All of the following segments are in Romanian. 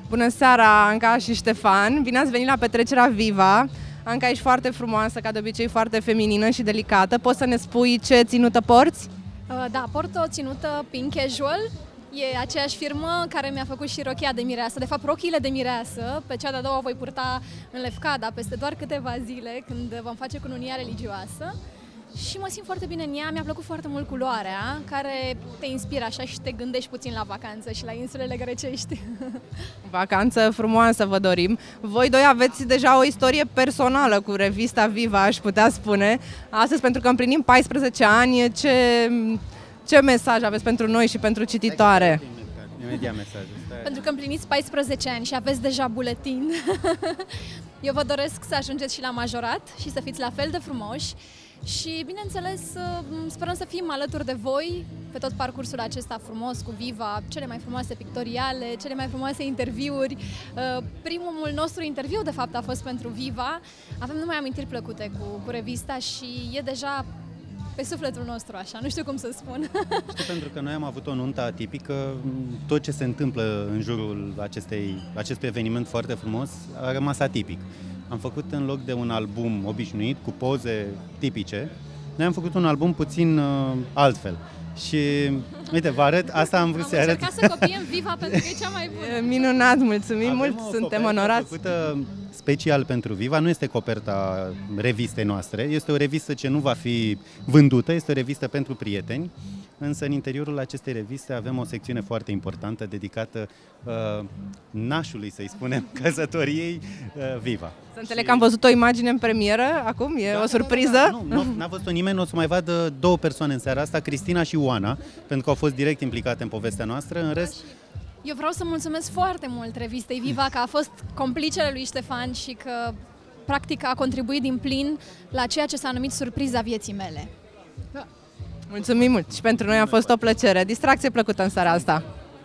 Bună seara, Anca și Ștefan! Bine ați venit la petrecerea Viva! Anca, ești foarte frumoasă, ca de obicei foarte feminină și delicată. Poți să ne spui ce ținută porți? Da, port o ținută Pink Casual. E aceeași firmă care mi-a făcut și rochia de mireasă. De fapt, rochiile de mireasă, pe cea de-a doua o voi purta în Lefkada peste doar câteva zile, când vom face cununia religioasă. Și mă simt foarte bine în ea, mi-a plăcut foarte mult culoarea, care te inspiră așa și te gândești puțin la vacanță și la insulele grecești. Vacanță frumoasă vă dorim. Voi doi aveți deja o istorie personală cu revista Viva, aș putea spune. Astăzi, pentru că împlinim 14 ani, ce mesaj aveți pentru noi și pentru cititoare? Imediat mesajul. Pentru că împliniți 14 ani și aveți deja buletin, eu vă doresc să ajungeți și la majorat și să fiți la fel de frumoși. Și, bineînțeles, sperăm să fim alături de voi pe tot parcursul acesta frumos cu Viva, cele mai frumoase pictoriale, cele mai frumoase interviuri. Primul nostru interviu, de fapt, a fost pentru Viva. Avem numai amintiri plăcute cu revista și e deja pe sufletul nostru, așa, nu știu cum să spun. Știu, pentru că noi am avut o nuntă atipică, tot ce se întâmplă în jurul acestui eveniment foarte frumos a rămas atipic. Am făcut, în loc de un album obișnuit, cu poze tipice, noi am făcut un album puțin altfel. Și, uite, vă arăt, asta am vrut să arăt. Am încercat să copiem Viva pentru că e cea mai bună. Minunat, mulțumim mult, suntem onorați. Făcută special pentru Viva, nu este coperta revistei noastre, este o revistă ce nu va fi vândută, este o revistă pentru prieteni. Însă în interiorul acestei reviste avem o secțiune foarte importantă dedicată nașului, să-i spunem, căsătoriei Viva. Să înțeleg că am văzut o imagine în premieră acum, e o surpriză? Da. Nu, n-a văzut-o nimeni, o să mai vadă două persoane în seara asta, Cristina și Oana, pentru că au fost direct implicate în povestea noastră, în rest... Eu vreau să mulțumesc foarte mult revistei Viva că a fost complicele lui Ștefan și că practic a contribuit din plin la ceea ce s-a numit surpriza vieții mele. Da. Mulțumim mult și pentru noi a fost o plăcere. Distracție plăcută în seara asta.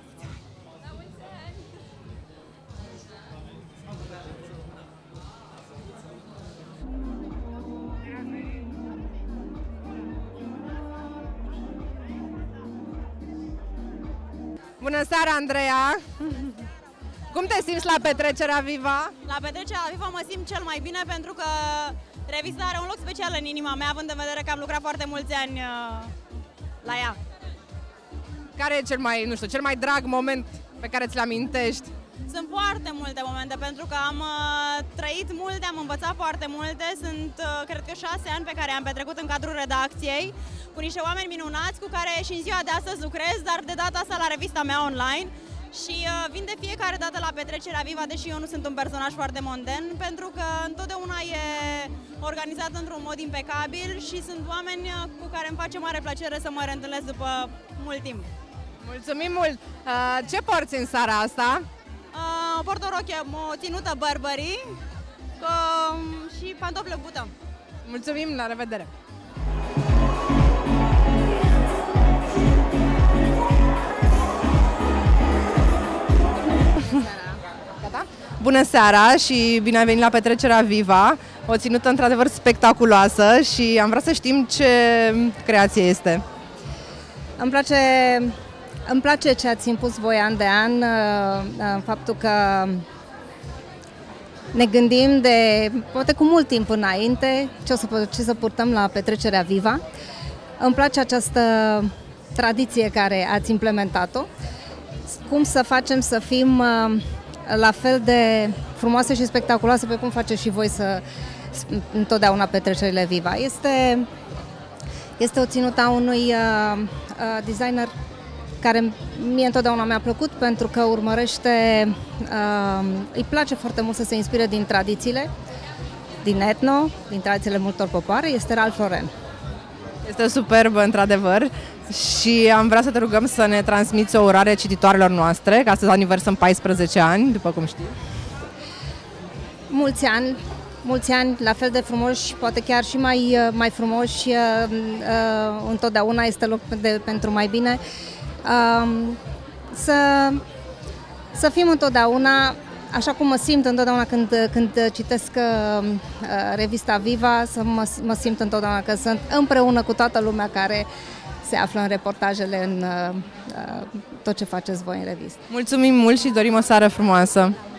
Bună seara, Andreea! Cum te simți la petrecerea Viva? La petrecerea Viva mă simt cel mai bine pentru că revista are un loc special în inima mea, având în vedere că am lucrat foarte mulți ani la ea. Care e cel mai drag moment pe care ți-l amintești? Sunt foarte multe momente pentru că am trăit multe, am învățat foarte multe. Sunt, cred că, 6 ani pe care am petrecut în cadrul redacției cu niște oameni minunați cu care și în ziua de astăzi lucrez, dar de data asta la revista mea online. Și vin de fiecare dată la petrecerea Viva, deși eu nu sunt un personaj foarte monden, pentru că întotdeauna e organizat într-un mod impecabil și sunt oameni cu care îmi face mare plăcere să mă reîntâlnesc după mult timp. Mulțumim mult! Ce porți în seara asta? Port o rochie, o ținută Burberry și pantofi bută. Mulțumim, la revedere! Bună seara și bine ai venit la petrecerea Viva, o ținută într-adevăr spectaculoasă și am vrea să știm ce creație este. Îmi place ce ați impus voi an de an, faptul că ne gândim poate cu mult timp înainte ce să purtăm la petrecerea Viva. Îmi place această tradiție care ați implementat-o, cum să facem să fim la fel de frumoase și spectaculoase pe cum face și voi întotdeauna petrecerile Viva. Este o ținută a unui designer care mie întotdeauna mi-a plăcut pentru că îi place foarte mult să se inspire din tradițiile, din etno, din tradițiile multor popoare, este Ralph Lauren. Este superbă, într-adevăr, și am vrea să te rugăm să ne transmiți o urare cititoarelor noastre, că astăzi aniversăm 14 ani, după cum știi. Mulți ani, la fel de frumoși, poate chiar și mai frumoși, întotdeauna este loc pentru mai bine. Să fim întotdeauna, așa cum mă simt întotdeauna când citesc revista Viva, să mă simt întotdeauna că sunt împreună cu toată lumea care se află în reportajele, în tot ce faceți voi în revistă. Mulțumim mult și dorim o seară frumoasă!